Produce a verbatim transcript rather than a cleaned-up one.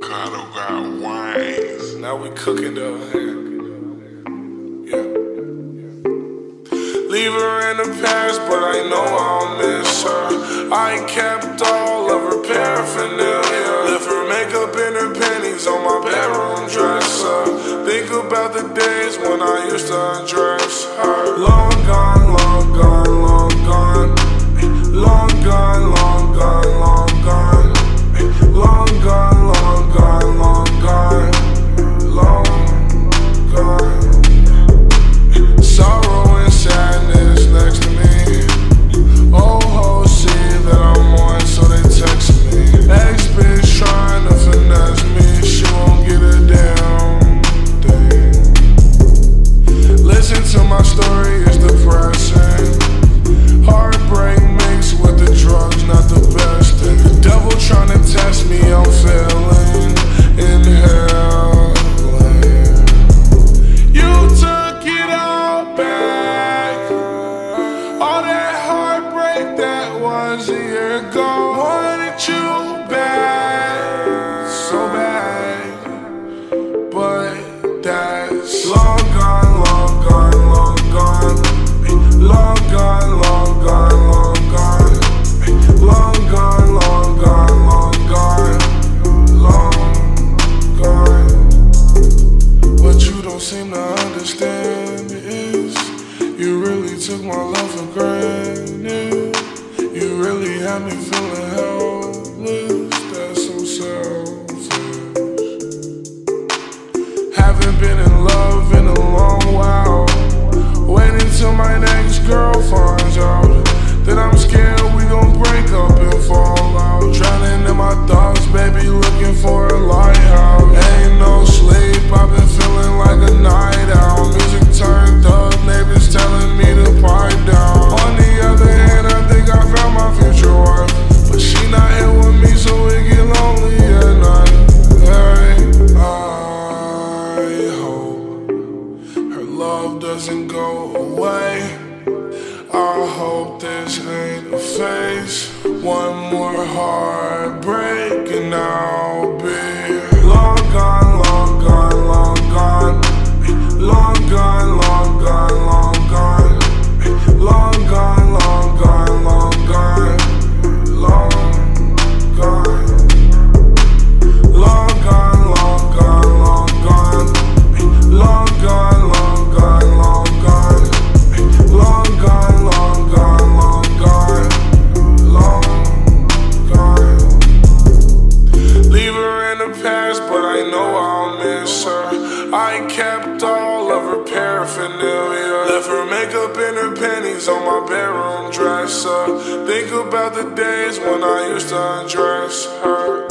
Avocado got wings. Now we cooking up here. Yeah. Leave her in the past, but I know I'll miss her. I kept all of her paraphernalia. Left her makeup and her panties on my bedroom dresser. Think about the days when I used to undress her. Long gone, long gone, long gone. Long gone, long gone, long gone. Long gone, long gone, long gone. Long gone. Sorrow and sadness next to me. Old hoes see that I'm on, so they text me. Ex-bitch trying to finesse me, she won't get a damn thing. Listen to my story, it's depressing. Heartbreak mixed with the drugs, not the best thing. The devil trying to test me, I'm failing. Inhaling. You took it all back. All that heartbreak that was a year ago. Wanted you back, so bad. But that's long gone, long gone, long gone. Long gone, long gone, long gone. Long gone, long gone, long gone. Long gone. What you don't seem to understand is you really took my love for granted. You really had me feeling helpless. That's so selfish. Haven't been in love in a long while. Waiting till my next girl finds out that I'm scared we gon' break up and fall out. Drowning in my thoughts, baby, looking for a lighthouse. Ain't no sleep, I've been feeling like a night owl. Music turned up, neighbors telling me to pipe down. On the other hand, I think I found my future wife, but she not here with me, so it get lonely at night. Hey, I hope her love doesn't go away. I hope this ain't a phase. One more heartbreak and I'll be long gone, long gone, long gone. Long gone, long gone, long gone. Long gone, long gone, long gone. Long gone. Long gone, long gone, long gone. Long gone, long gone, long gone. Long gone, long gone, long gone. Long gone. Leave her in the past, but I know I'll miss her. I kept all of her paraphernalia. Left her makeup and her panties on my bedroom dresser. Think about the days when I used to undress her.